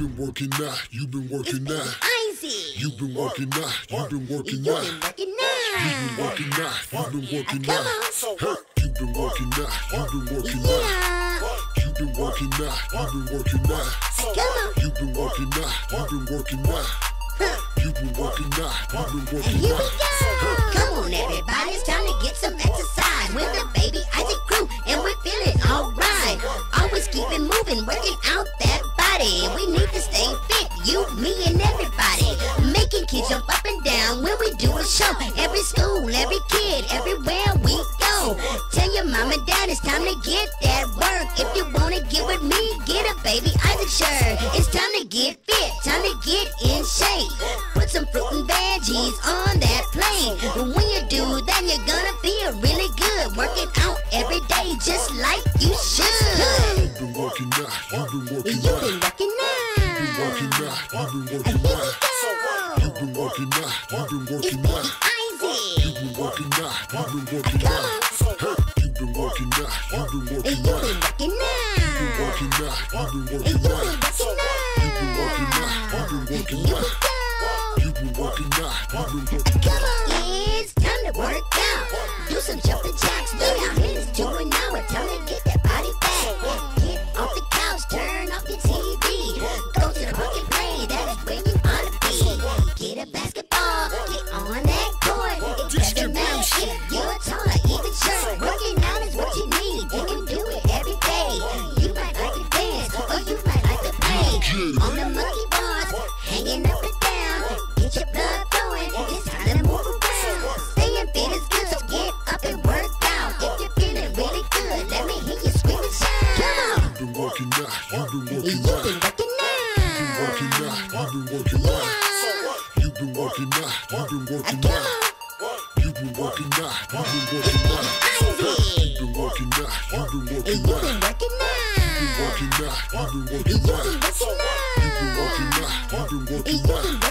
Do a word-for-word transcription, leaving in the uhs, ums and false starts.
been working now, you've been working now. You've been working now, you've been working now. You've been working now, you've been working now. You've been working now, you've been working now. You've been working now, you've been working now. You've been working now, you've been working now. You've been working now, you've been working now. Come on everybody, it's time to get some exercise. We're the Baby Isaac crew and we're feeling alright. Always keep it moving, working out that body. We need to stay fit, you, me and everybody. Making kids jump up and down when we do a show. Every school, every kid, everywhere we go. Tell your mom and dad it's time to get that work. If you wanna get with me, get a Baby Isaac shirt. It's time to get fit, time to get in shape. Put some fruit and veggies on that plate. When you do that, you're gonna feel really good. Working out every day just like you should. You've been working now, you've been working now. You've been working now. You've been working now, you've been working now. You've been working now, you've been working now. You've been working now, you've been working now. You've been working now, you've been working now. You've been working now, you've been working now. You've been working now, you've been working now. You've been working now, you've been working now. It's time to work out. Do some jumping jacks. Lay our hands to it now. It's time to get that body back. Get off the couch, turn off your T V. Go to the bucket play, that is where you ought to be. Get a basketball, get on that court. It doesn't matter if you're tall or even short. Working out is what you need. You can do it every day. You might like to dance, or you might like to play. On the monkey bars, hanging up and down. Get your blood flowing, it's time to move around. Staying fit is good, so get up and work out. If you're feeling really good, let me hear you scream and shout. Come on. You've been working now, you've been working You've now. been working now. You've been working now, you've been working now. You've been working now, you've been working now. You've been working now, you've been working now. You've been working now, you've been working now. You've been working now. You've been working now, you've been working now. You've been working now, you've been working now.